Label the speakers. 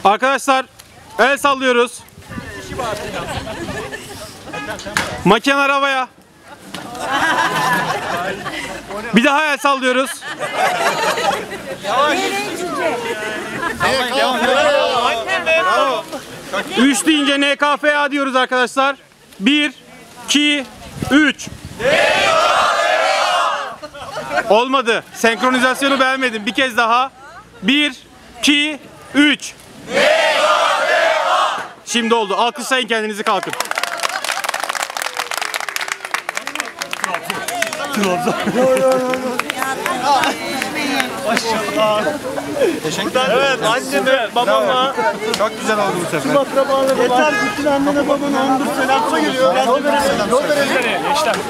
Speaker 1: Arkadaşlar el sallıyoruz. Makineler havaya. Bir daha el sallıyoruz. Üç deyince NKFA diyoruz arkadaşlar. 1, 2, 3. Olmadı. Senkronizasyonu beğenmedim. Bir kez daha. 1, 2, 3. Şimdi oldu. Alkışlayın kendinizi, kalkın.
Speaker 2: Maşallah. Teşekkürler. Evet, anneme, babama.
Speaker 1: Çok güzel oldu bu sefer.
Speaker 2: Yeter, bütün annene babana 14 selam söylüyor. Yol verelim. Gençler.